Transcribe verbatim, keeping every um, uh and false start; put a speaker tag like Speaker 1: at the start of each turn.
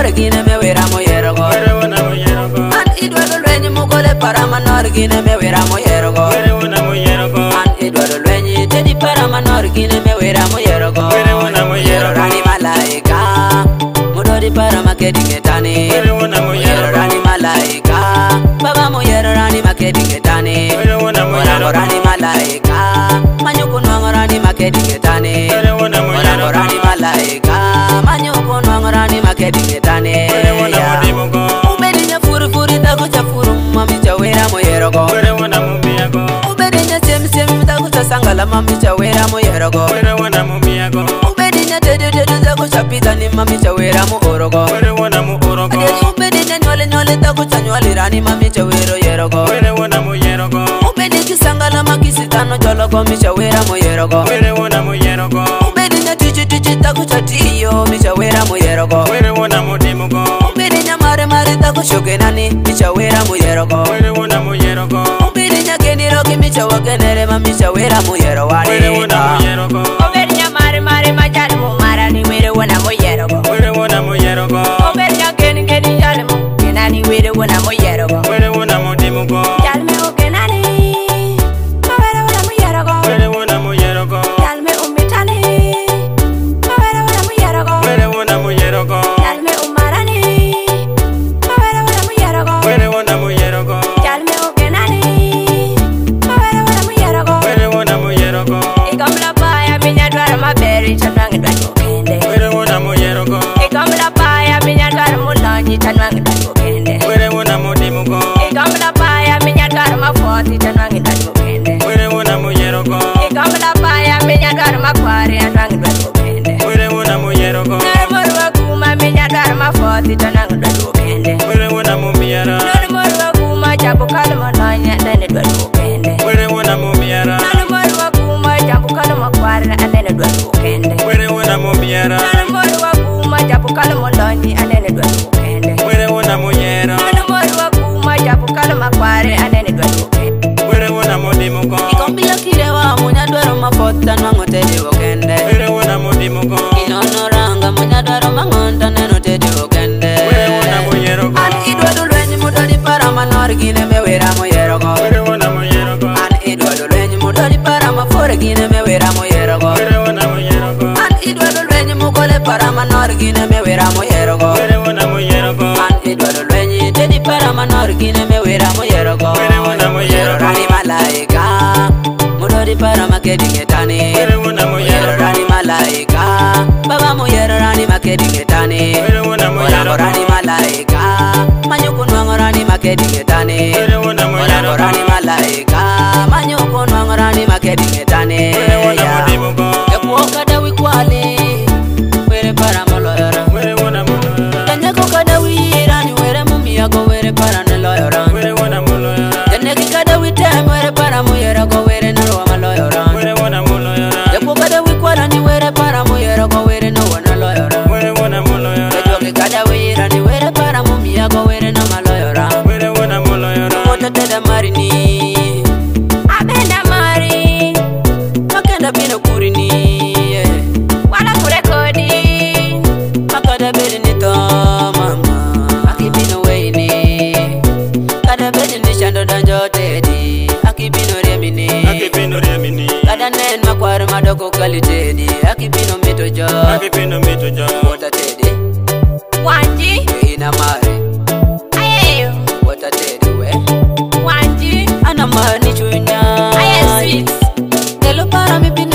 Speaker 1: fore gine me wera mo yero go an idwaro lwenyi mugole para manor gine me wera mo yero go an idwaro lwenyi tedi para manor gine me wera mo yero go yero rani malaika mudori para makedi ketani yero rani malaika baba mo yero rani makedi ketani orango rani malaika manyuku nwango rani makedi ketani orango rani malaika manyuku nwango rani makedi ketani ubedi nya furu furu taku cha furu mami cha wera mo yero go ubedi nya sem sem taku cha sangala mami cha wera mo yero go ubedi nya dedu dedu taku cha pita ni mami cha wera mo oro go ubedi nya nyole nyole taku cha nyole rani mami cha wero yero go ubedi kisangala makisitano jolo go mi cha wera mo yero go ubedi nya tichi tichi taku cha tiyo mi cha wera mo yero go ubedi nya mare mare taku shoke nani mi cha wera mo yero go ubedi nya keni roki mi cha wakenere mami cha wera mo yero wani
Speaker 2: ubedi nya mare mare majal mo mara ni were wona mo yero go ubedi nya keni keni jale mo kenani were wona mo yero go jal me o kenani mo were wona mo yero go jal me umitani mo were wona mo yero go jal me umarani mo were wona mo yero go jal me o kenani mo were wona mo yero go ikamla paya minya dwara maberi tanwangi dwaro kende ikamla paya minya dwara mulonyi tanwangi dwaro kende ikamla paya minya dwara mafoti tanwangi dwaro kende ikamla paya minya dwara makwari tanwangi dwaro kende narmorwa kuma minya dwara mafoti tanwangi dwaro kende narmorwa kuma jabu kalmo nonya dane dwaro kende narmorwa kuma jabu kalmo kwari anene dwaro kende narmorwa kuma jabu kalmo lonyi anene dwaro kende narmorwa kuma jabu kalmo kwari anene dwaro kende ikombila kirewa munya dwaro mafota nwango tedi wokende inono ranga munya dwaro mangonta neno tedi wokende an idwaro lwenyi mudori para manor gine me wera mo yero go an idwaro lwenyi mudori para mafore gine me wera mo yero go an idwaro lwenyi mugole para manor gine me wera mo yero go an idwaro lwenyi tedi para manor gine me wera mo yero go yero rani malaika mudori para makedi ketani yero rani malaika baba mo yero rani makedi ketani orango rani malaika manyuku nwango rani makedi ketani orango rani malaika manyuku nwango rani makedi ketani ekuoka dawi kwali were para maloyora kenyeko kadawi rani were mumiyago were para neloyora keneki kadawi tem were para muyero go were nalwa maloyora ekuoka dawi kwalani were para muyero go were no wana loyora kejoki kadawi rani were para mumiyago were no maloyora motateda marini abenda mari
Speaker 1: makenda bino kurini
Speaker 2: wala kurekodi
Speaker 1: makada bedi ni to mama akibino weini kada bedi ni shando danjo tedi akibino remini kada nen makwar madoko kali tedi akibino mito jo wota tedi
Speaker 2: wanji
Speaker 1: ina mare
Speaker 2: ayeyo
Speaker 1: wota tedi we
Speaker 2: wanji
Speaker 1: ana mani chunya
Speaker 2: ayeyo sweet
Speaker 1: Nelo para mi bin